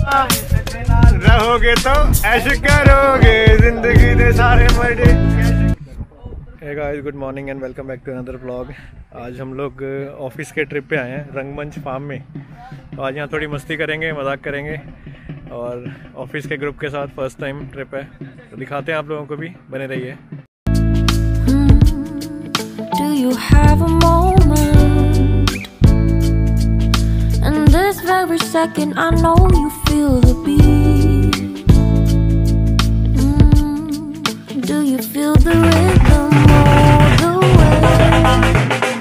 रहोगे तो ऐश करोगे, जिंदगी दे सारे मजे। Hey guys, good morning and welcome back to another vlog. आज हम लोग ऑफिस के ट्रिप पे आए हैं रंगमंच फार्म में। तो आज यहाँ थोड़ी मस्ती करेंगे, मजाक करेंगे और ऑफिस के ग्रुप के साथ फर्स्ट टाइम ट्रिप है, तो दिखाते हैं आप लोगों को भी। बने रहिए। Do you have a moment? And this very second I know you feel the beat. Do you feel the rhythm all the way?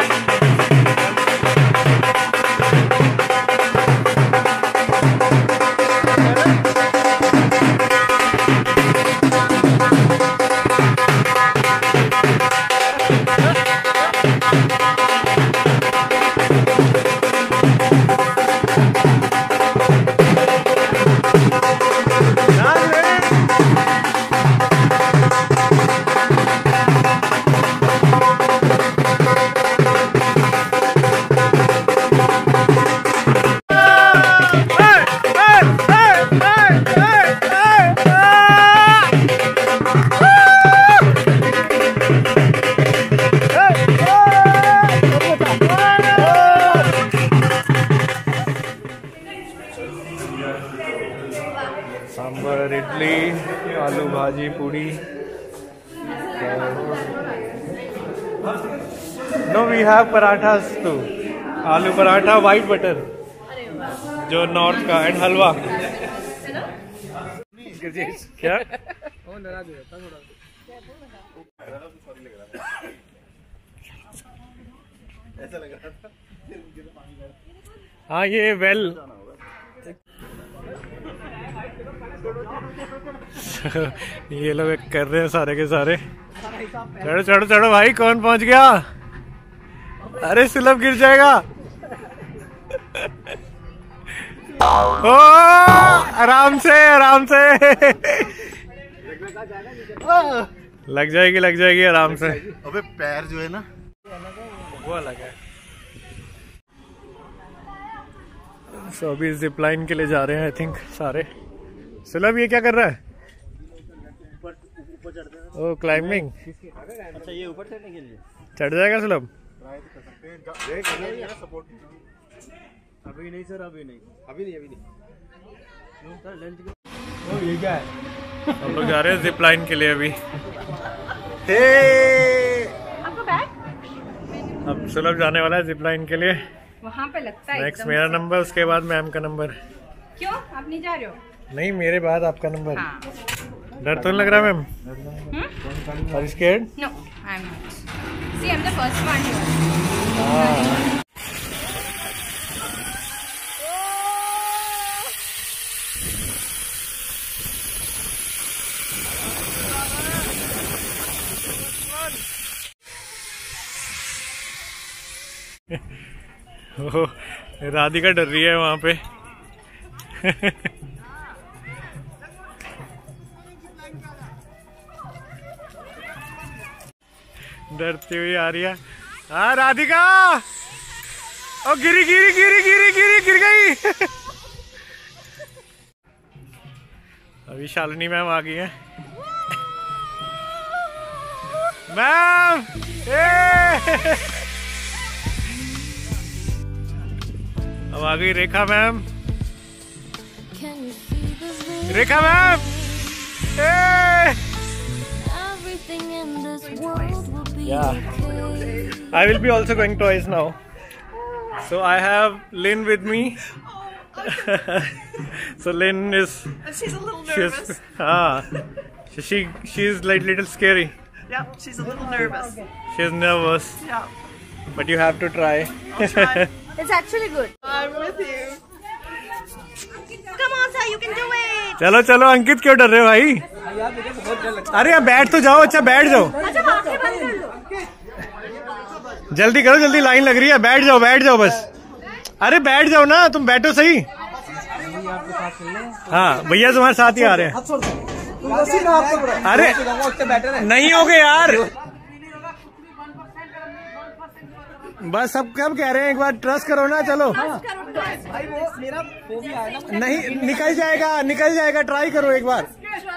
Sambar, idli, aloo bhaji, puri. No, we have parathas too. Aloo paratha, white butter जो नॉर्थ का, एंड हलवा। क्या हाँ, ये well ये लोग कर रहे हैं सारे के सारे। चढ़ो चढ़ो चढ़ो भाई, कौन पहुंच गया? अरे सुलभ गिर जाएगा। ओ, आराम से आराम से। लग जाएगी आराम से। अबे पैर जो है ना वो अलग है। सो अभी जिप लाइन के लिए जा रहे हैं आई थिंक सारे। सुलभ ये क्या कर रहा है? Oh, climbing. अच्छा, ये ऊपर चढ़ने के लिए चढ़ जाएगा सुलभ? अभी नहीं सर, अभी नहीं। ओ, ये क्या है? हम लोग जा रहे हैं जिप लाइन के लिए अभी। आपका बैग? अब सुलभ जाने वाला है जिप लाइन के लिए। वहाँ पे लगता है नेक्स्ट मेरा नंबर, उसके बाद मैम का नंबर। क्यों आप नहीं जा रहे हो? नहीं, मेरे बाद आपका नंबर। हाँ। डर तो नहीं लग रहा ma'am? Are you scared? No, I'm not. See, I'm the first one here. Radhika डर रही है वहां पे। डरती हुई आ रही है। हाँ राधिका, ओ गिरी गई। अभी शालिनी मैम आ गई है। मैम, अब आ गई Rekha ma'am. Rekha ma'am, yeah, I will be also going twice now. So I have Lynn with me. So Lynn is. She's a little nervous. She's like little scary. Yeah, she's a little nervous. She's nervous. Yeah. But you have to try. I'll try. It's actually good. I'm with you. Come on, sir, you can do it. चलो चलो, अंकित क्यों डर रहे हो भाई? अरे यार बैठ तो जाओ। अच्छा बैठ जाओ। अच्छा, आंखें बंद कर लो। जल्दी करो, जल्दी लाइन लग रही है। बैठ जाओ बस। अरे बैठ जाओ ना, तुम बैठो सही। हाँ भैया तुम्हारे साथ ही आ रहे हैं। अरे नहीं हो गए यार। बस सब कब कह रहे हैं, एक बार ट्रस्ट करो ना। चलो भाई वो मेरा वो भी आया ना। नहीं, निकल जाएगा, ट्राई करो एक बार।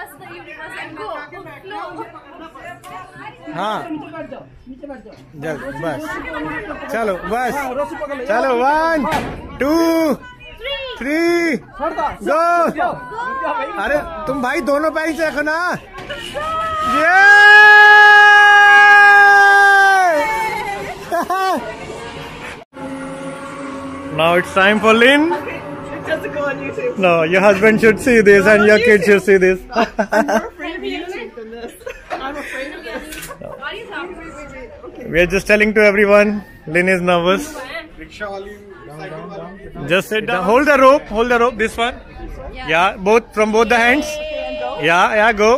हाँ जल्द बस, चलो बस, चलो 1 2 3 गो। अरे तुम भाई दोनों पैर से रखो ना। Now it's time for Lynn. It doesn't go on YouTube. No, your husband should see this and your kids should see this. I'm more afraid of YouTube than this. I'm afraid of this. We are just telling to everyone, Lynn is nervous. Just sit down. Hold the rope, this one. Yeah, from both the hands. Yeah, go.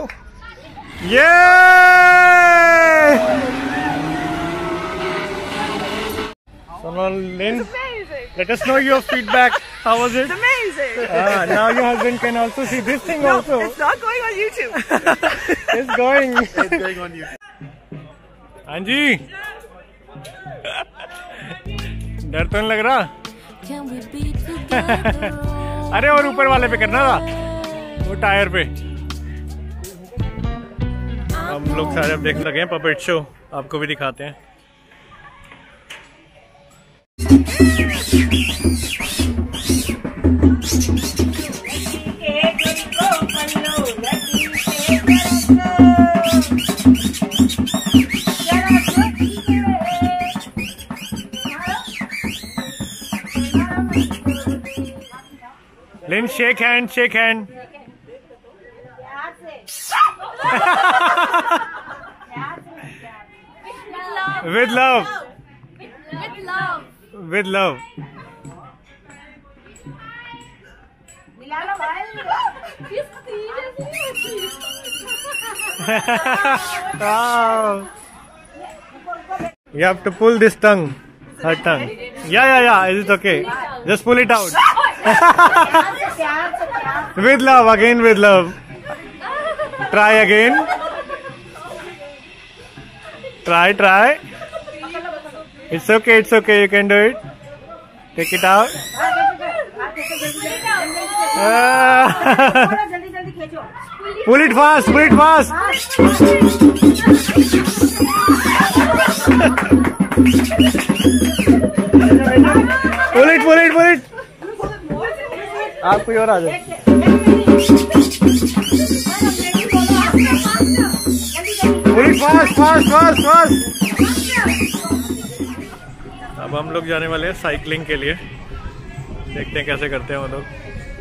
Yay! So now, Lynn, Amazing. let us know your feedback. How was it? It's amazing. Now your husband can also see this thing No, also. it's not going on YouTube. It's going. It's going on you. हाँ जी, डर तो नहीं लग रहा? Can we be together? अरे और ऊपर वाले पे करना था, वो टायर पे। हम लोग सारे अब देखने लगे हैं पपेट शो, आपको भी दिखाते हैं। Lynn, shake hand. With love. Wow. You have to pull this tongue, her tongue. Yeah. Is it okay? Just pull it out. With love, again with love. Try again. Try. It's okay, you can do it. Take it out. Pull it fast. Pull it. आप कोई और आ जाओ। Pull it fast. अब हम लोग जाने वाले हैं साइकिलिंग के लिए, देखते हैं कैसे करते हैं वो लोग।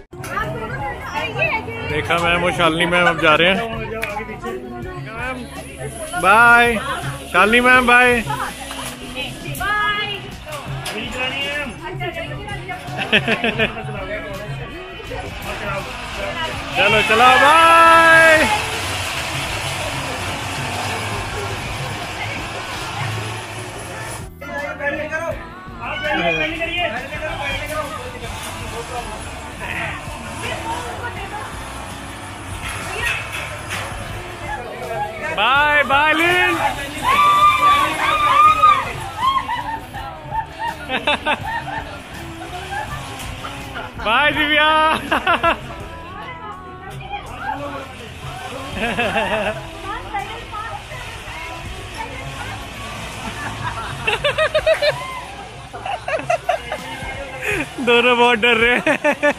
देखा मैम और शालिनी मैम अब जा रहे हैं। Bye Shalini ma'am, bye. चलो bye. Bye Lin. Bye Divya. दोनों बहुत डर रहे हैं।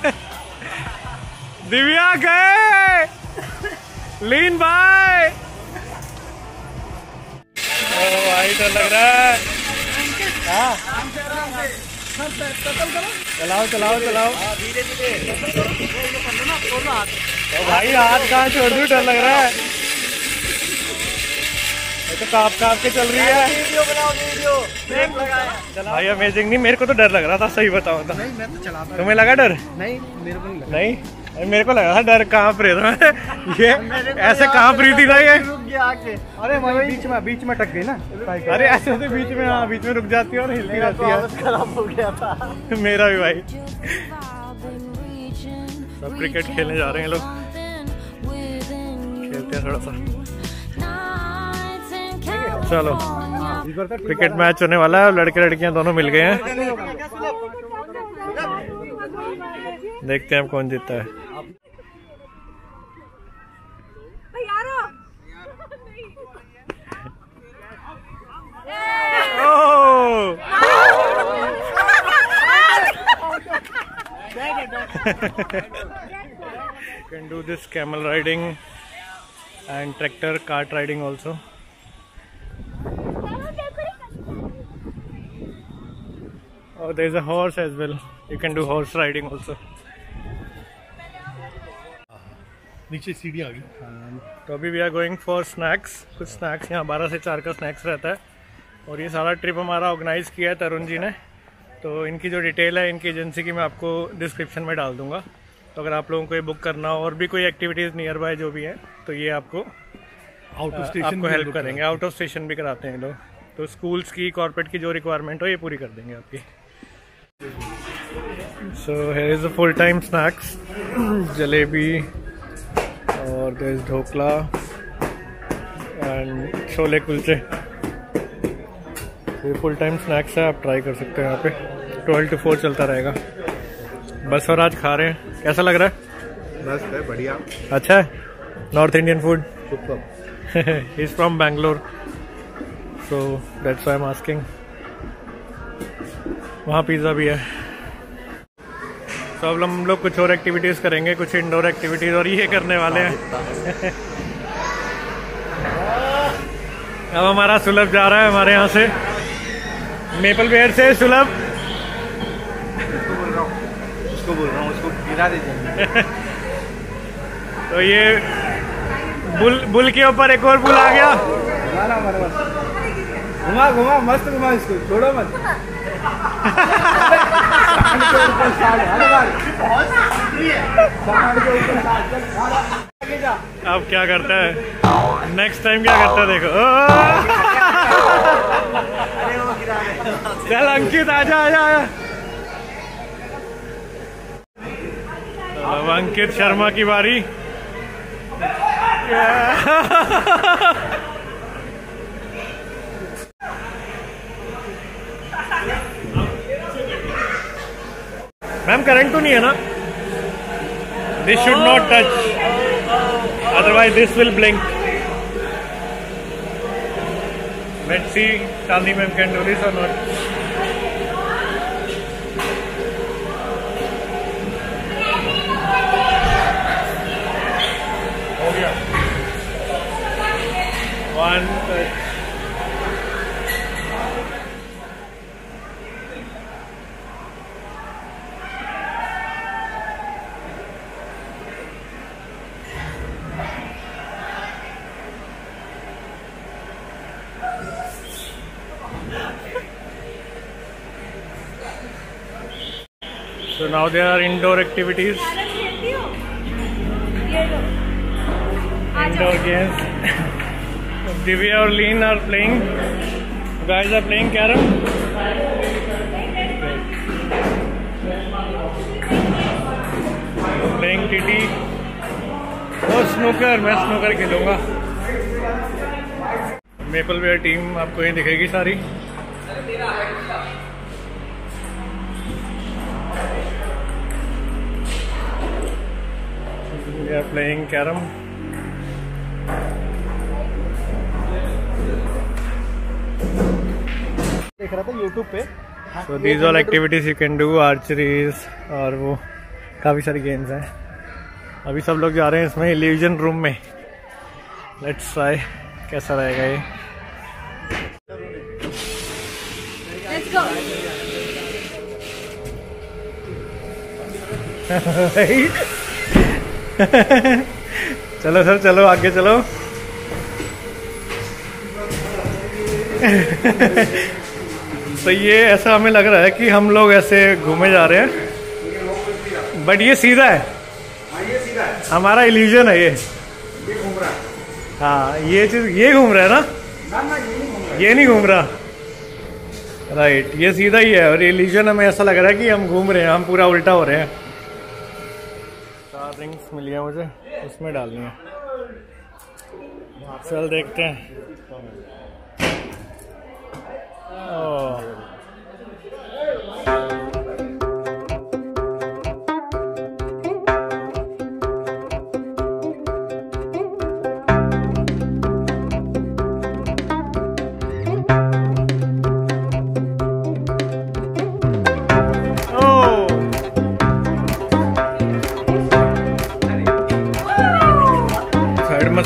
दिव्या गए, लीन बाय। भाई डर लग रहा है। हाँ चलाओ तो भाई हाथ कहाँ छोड़ दूँ, डर लग रहा है। तो काप के चल रही है। भाई अमेजिंग। नहीं मेरे को तो डर लग रहा था, सही बताओ तो। नहीं मैं तो चला था। तुम्हें लगा डर? नहीं मेरे को नहीं लगा। नहीं मेरे को लगा था डर। कांप रहे थे ये ऐसे कांप रही थी ना ये। अरे बीच में टक गई ना। अरे ऐसे होते बीच में रुक जाती है और हिलती रहती है। खराब हो गया था मेरा भी भाई। सब क्रिकेट खेलने जा रहे हैं लोग, खेलते हैं थोड़ा सा। चलो क्रिकेट मैच होने वाला है और लड़के लड़कियां दोनों मिल गए हैं। देखते हैं अब कौन जीतता है। Can do this camel riding and tractor cart riding also. Oh, there is a horse as well. You can do horse riding also. नीचे सीढ़ी आ गई। तो अभी we are going for snacks. कुछ स्नैक्स यहाँ 12 से 4 का स्नैक्स रहता है और ये सारा ट्रिप हमारा ऑर्गेनाइज किया है तरुण जी ने। तो इनकी जो डिटेल है इनकी एजेंसी की मैं आपको डिस्क्रिप्शन में डाल दूंगा। तो अगर आप लोगों को ये बुक करना हो और भी कोई एक्टिविटीज़ नियर बाय जो भी है तो ये आपको आउट ऑफ स्टेशन आपको हेल्प करेंगे। आउट ऑफ स्टेशन भी कराते हैं लोग। तो स्कूल्स की कॉर्पोरेट की जो रिक्वायरमेंट हो ये पूरी कर देंगे आपकी। So here is a full time snacks, jalebi और there is dhokla and chole kulche. ये फुल टाइम स्नैक्स है, आप ट्राई कर सकते हैं। यहाँ पे 12 to 4 चलता रहेगा। बस और आज खा रहे हैं। कैसा लग रहा है? मस्त है, बढ़िया, अच्छा है। North Indian food. He is from Bangalore so that's why I am asking. वहाँ पिज़्ज़ा भी है। तो अब हम लोग कुछ और एक्टिविटीज़ करेंगे, कुछ इंडोर एक्टिविटीज़ और ये करने वाले हैं। अब हमारा सुलभ जा रहा है हमारे यहाँ से, मेपल बेयर से। सुलभ उसको बोल रहा हूँ उसको गिरा दीजिए। तो ये बुल के ऊपर एक और बुल आ गया। घुमा घुमा मस्त घुमा, इसको छोड़ो मत। अब क्या करता है नेक्स्ट टाइम, क्या करता है देखो। चल अंकित आजा आजा आजा। अब अंकित शर्मा की बारी। मैम करंट तो नहीं है ना? This should not touch, otherwise this will blink. Let's see Chandni ma'am can do this or not. हो गया। One touch. So now there are indoor activities, indoor games. Divya or Lean are playing. You guys are playing carom. Playing TT. और snooker, मैं snooker खेलूंगा। Maple ware team आपको यहीं दिखेगी सारी। We are playing carom. देख रहा था YouTube पे। So these all activities you can do, archeries और वो काफ़ी सारी गेम्स हैं। अभी सब लोग जा रहे हैं इसमें इल्यूजन रूम में। लेट्स ट्राई कैसा रहेगा ये। Let's go. चलो सर चलो आगे चलो। तो ये ऐसा हमें लग रहा है कि हम लोग ऐसे घूमे जा रहे हैं, बट ये सीधा है। हमारा इल्यूजन है ये घूम रहा है। हाँ ये चीज ये घूम रहा है ना, ये नहीं घूम रहा। राइट, ये सीधा ही है और इल्यूजन हमें ऐसा लग रहा है कि हम घूम रहे हैं, हम पूरा उल्टा हो रहे हैं। 4 रिंग्स मिली है मुझे, उसमें डालनी है। चल देखते हैं।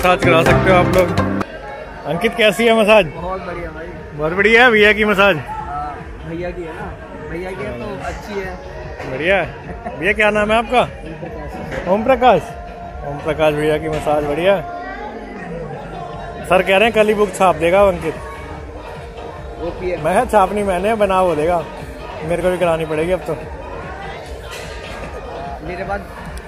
मसाज करा सकते हो आप लोग। अंकित कैसी है मसाज? बहुत बढ़िया भाई। बहुत बढ़िया है भैया की मसाज। भैया की है ना, भैया की है तो अच्छी है। बढ़िया है भैया। क्या नाम है आपका? ओम प्रकाश। ओम प्रकाश भैया की मसाज बढ़िया है। सर कह रहे हैं कल ही बुक छाप देगा अंकित। मैं छापनी मैंने बना वो देगा, मेरे को भी करानी पड़ेगी अब तो। मेरे बाद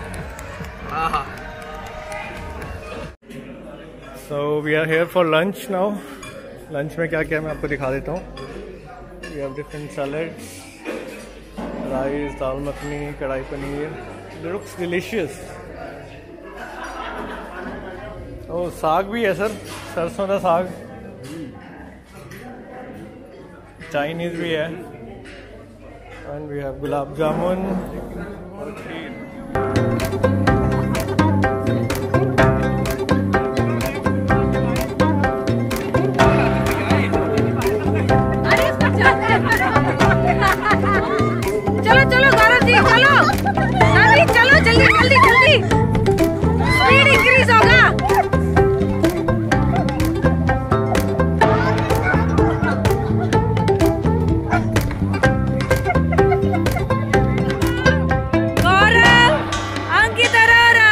so we are here for lunch now. Lunch में क्या क्या मैं आपको दिखा देता हूँ। We have different salads, rice, dal makhani, kadai paneer. It looks delicious. Oh saag भी है सर, सरसों का साग। चाइनीज भी है। And we have gulab jamun और खीर। चलो चलो गौरव जी, चलो अभी चलो, जल्दी जल्दी जल्दी, स्पीड इंक्रीज होगा। गौरव, अंकित Arora.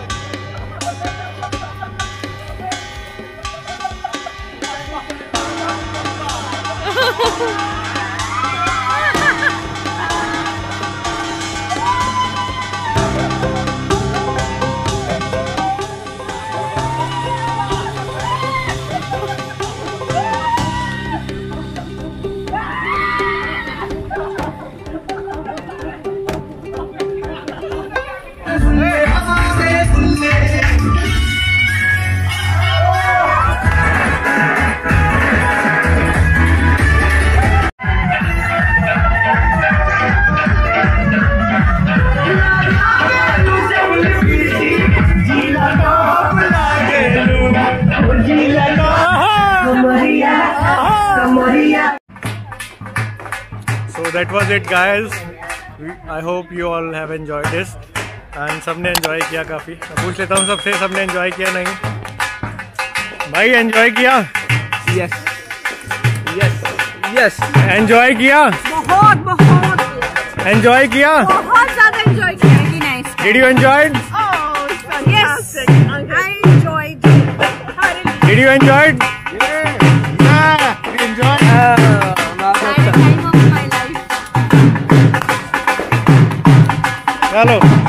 So that was it guys. I hope you all have enjoyed this. And सबने enjoy किया काफ़ी। मैं पूछ लेता हूँ सबसे, सबने enjoy किया नहीं? भाई enjoy किया? Yes yes yes. Enjoy किया? बहुत बहुत Enjoy किया? बहुत ज्यादा एंजॉय किया। Very nice. Did you enjoy it? Oh, yes. I enjoyed it. Did you enjoy it? Time of my life. चलो